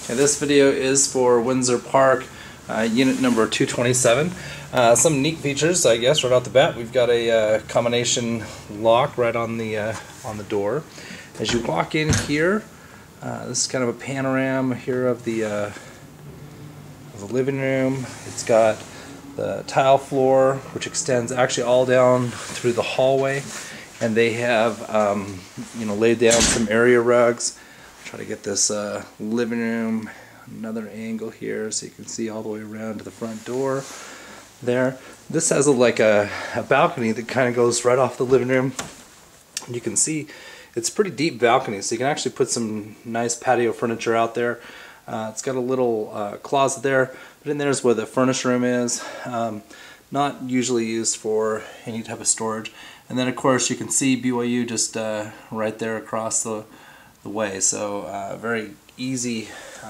Okay, this video is for Windsor Park, unit number 227. Some neat features, I guess, right off the bat. We've got a combination lock right on the door. As you walk in here, this is kind of a panorama here of the living room. It's got the tile floor, which extends actually all down through the hallway, and they have laid down some area rugs. Try to get this living room, another angle here so you can see all the way around to the front door there. This has like a balcony that kind of goes right off the living room. You can see it's a pretty deep balcony, so you can actually put some nice patio furniture out there. It's got a little closet there, but in there is where the furnace room is. Not usually used for any type of storage. And then of course you can see BYU just right there across the way, so very easy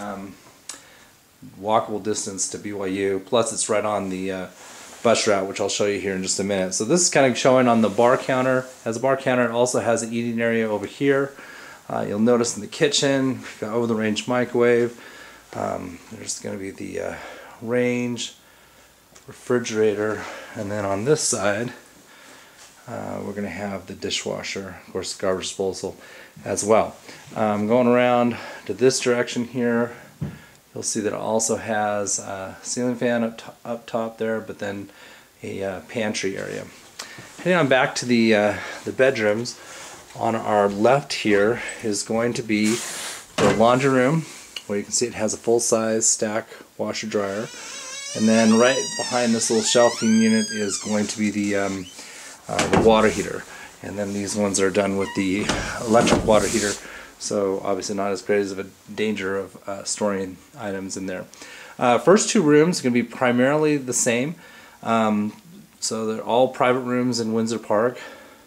walkable distance to BYU, plus it's right on the bus route, which I'll show you here in just a minute. So this is kind of showing on the bar counter. As a bar counter, it also has an eating area over here. You'll notice in the kitchen, we've got over the range microwave. There's going to be the range, refrigerator, and then on this side we're going to have the dishwasher, of course garbage disposal as well. Going around to this direction here, you'll see that it also has a ceiling fan up top there, but then a pantry area. Heading on back to the bedrooms, on our left here is going to be the laundry room, where you can see it has a full-size stack washer dryer, and then right behind this little shelving unit is going to be the water heater. And then these ones are done with the electric water heater, so obviously not as great as of a danger of storing items in there. First two rooms are going to be primarily the same. So they're all private rooms in Windsor Park.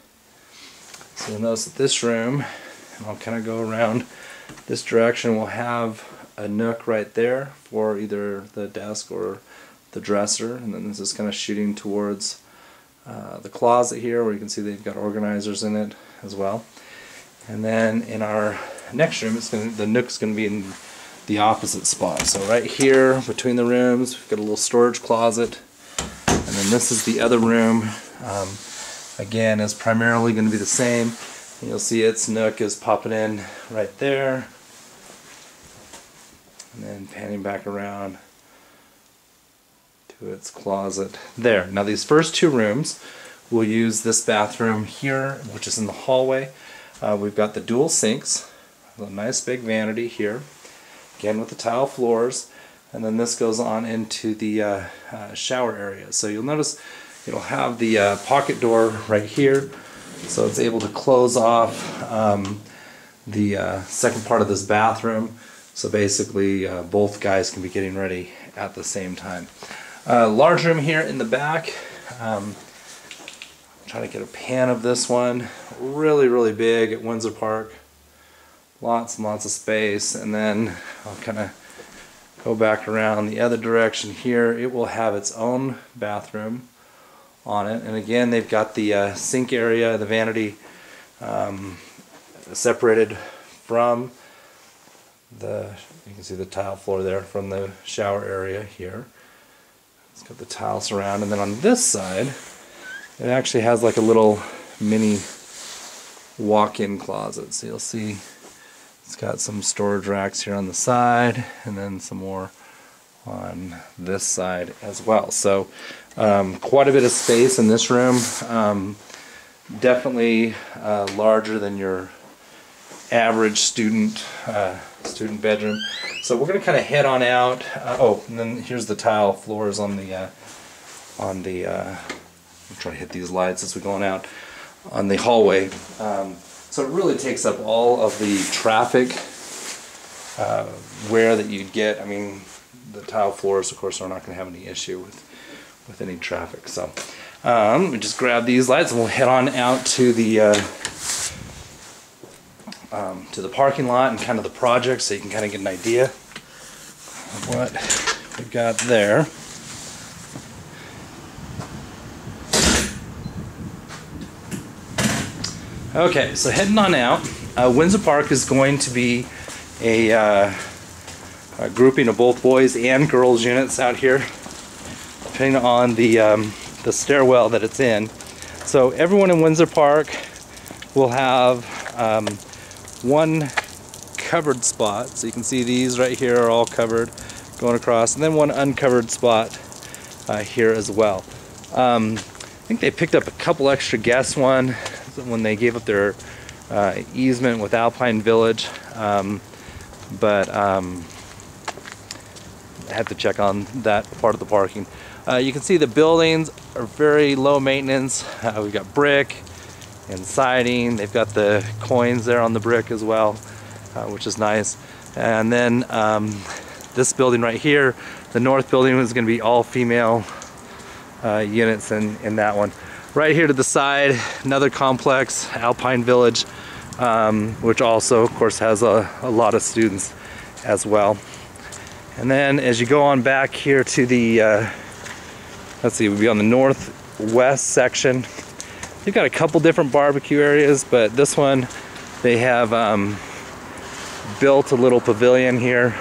So you'll notice that this room, and I'll kind of go around this direction, will have a nook right there for either the desk or the dresser, and then this is kind of shooting towards the closet here, where you can see they've got organizers in it as well. And then in our next room, the nook's going to be in the opposite spot. So right here between the rooms, we've got a little storage closet, and then this is the other room. Again, is primarily going to be the same. And you'll see its nook is popping in right there, and then panning back around to its closet there. Now these first two rooms, we'll use this bathroom here, which is in the hallway. We've got the dual sinks, a nice big vanity here, again with the tile floors, and then this goes on into the shower area. So you'll notice it'll have the pocket door right here, so it's able to close off the second part of this bathroom. So basically both guys can be getting ready at the same time. Large room here in the back. Try to get a pan of this one. Really big at Windsor Park. Lots and lots of space. And then I'll kind of go back around the other direction here. It will have its own bathroom on it. And again, they've got the sink area, the vanity, separated from you can see the tile floor there, from the shower area here. It's got the tiles around, and then on this side it actually has like a little mini walk-in closet. So you'll see it's got some storage racks here on the side, and then some more on this side as well. So quite a bit of space in this room. Definitely larger than your average student bedroom. So we're going to kind of head on out. Oh, and then here's the tile floors on the I'm trying to hit these lights as we're going out on the hallway. So it really takes up all of the traffic where that you'd get. I mean, the tile floors, of course, are not going to have any issue with any traffic. So we just grab these lights and we'll head on out to the parking lot and kind of the project, so you can kind of get an idea of what we've got there. Okay, so heading on out, Windsor Park is going to be a grouping of both boys and girls units out here, depending on the stairwell that it's in. So everyone in Windsor Park will have one covered spot. So you can see these right here are all covered going across, and then one uncovered spot here as well. I think they picked up a couple extra guests when they gave up their easement with Alpine Village, but I have to check on that part of the parking. You can see the buildings are very low maintenance. We've got brick and siding. They've got the coins there on the brick as well, which is nice. And then this building right here, the north building, is going to be all female units in that one. Right here to the side, another complex, Alpine Village, which also of course has a lot of students as well. And then as you go on back here to the let's see, we'll be on the northwest section. They've got a couple different barbecue areas, but this one they have built a little pavilion here.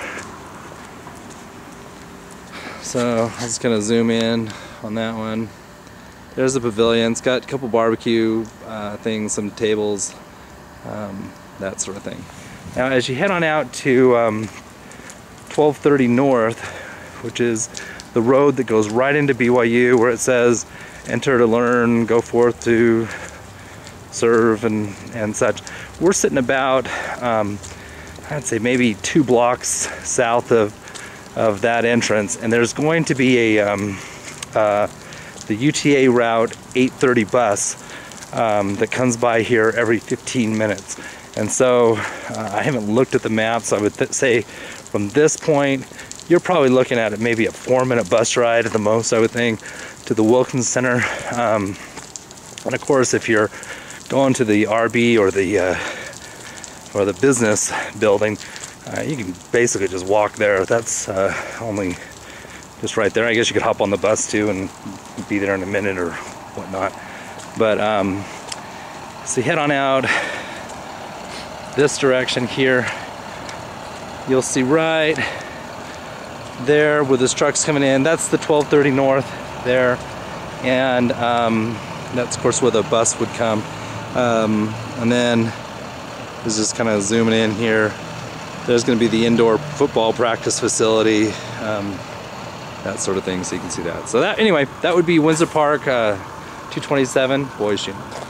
So I'm just gonna zoom in on that one. There's the pavilion. It's got a couple barbecue things, some tables, that sort of thing. Now as you head on out to 1230 North, which is the road that goes right into BYU, where it says enter to learn, go forth to serve, and such. We're sitting about I'd say maybe 2 blocks south of that entrance, and there's going to be a the UTA Route 830 bus that comes by here every 15 minutes. And so I haven't looked at the map, so I would say from this point you're probably looking at it maybe a 4-minute bus ride at the most, I would think, to the Wilkins Center. And of course, if you're going to the RB or the business building, you can basically just walk there. That's only just right there. I guess you could hop on the bus too and be there in a minute or whatnot. But so you head on out this direction here. You'll see right there where this truck's coming in. That's the 1230 North there, and that's of course where the bus would come. And then is just kind of zooming in here. There's going to be the indoor football practice facility, that sort of thing, so you can see that. So that, anyway, that would be Windsor Park 227 Boys Unit.